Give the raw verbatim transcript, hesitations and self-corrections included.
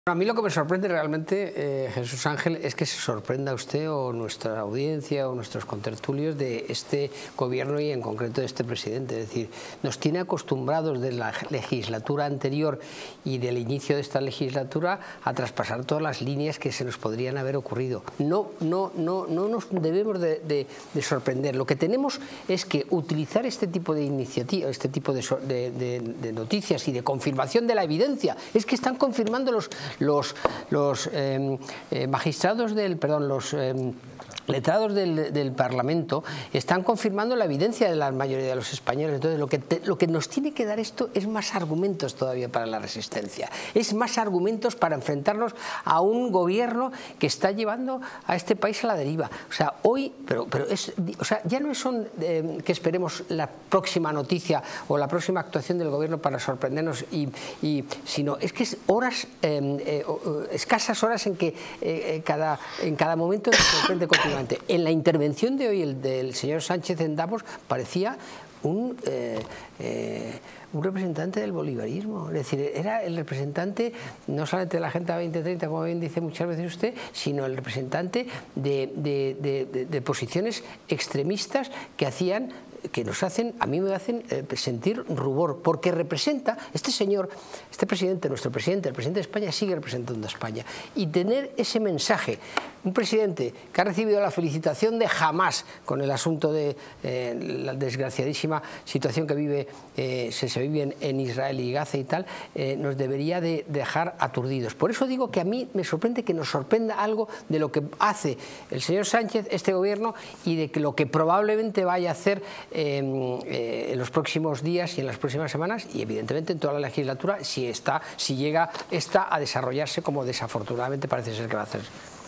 A mí lo que me sorprende realmente, eh, Jesús Ángel, es que se sorprenda usted o nuestra audiencia o nuestros contertulios de este gobierno y en concreto de este presidente. Es decir, nos tiene acostumbrados de la legislatura anterior y del inicio de esta legislatura a traspasar todas las líneas que se nos podrían haber ocurrido. No, no, no, no nos debemos de, de, de sorprender. Lo que tenemos es que utilizar este tipo de iniciativas, este tipo de, de, de, de noticias y de confirmación de la evidencia. Es que están confirmando los los, los eh, eh, magistrados del, perdón, los eh, letrados del, del Parlamento están confirmando la evidencia de la mayoría de los españoles. Entonces lo que, te, lo que nos tiene que dar esto es más argumentos todavía para la resistencia, es más argumentos para enfrentarnos a un gobierno que está llevando a este país a la deriva. O sea, hoy, pero, pero es, o sea, ya no son eh, que esperemos la próxima noticia o la próxima actuación del gobierno para sorprendernos, y, y, sino es que es horas, eh, eh, escasas horas en que eh, cada, en cada momento nos sorprende continuamente. En la intervención de hoy el del señor Sánchez en Davos parecía un, eh, eh, un representante del bolivarismo. Es decir, era el representante no solamente de la Agenda veinte treinta, como bien dice muchas veces usted, sino el representante de, de, de, de, de posiciones extremistas que hacían que nos hacen, a mí me hacen eh, sentir rubor, porque representa, este señor, este presidente, nuestro presidente, el presidente de España sigue representando a España, y tener ese mensaje, un presidente que ha recibido la felicitación de Hamás con el asunto de eh, la desgraciadísima situación que vive, eh, se, se vive en, en Israel y Gaza y tal, eh, nos debería de dejar aturdidos. Por eso digo que a mí me sorprende que nos sorprenda algo de lo que hace el señor Sánchez, este gobierno, y de que lo que probablemente vaya a hacer Eh, eh, en los próximos días y en las próximas semanas, y evidentemente en toda la legislatura, si, está, si llega esta a desarrollarse como desafortunadamente parece ser que va a hacer.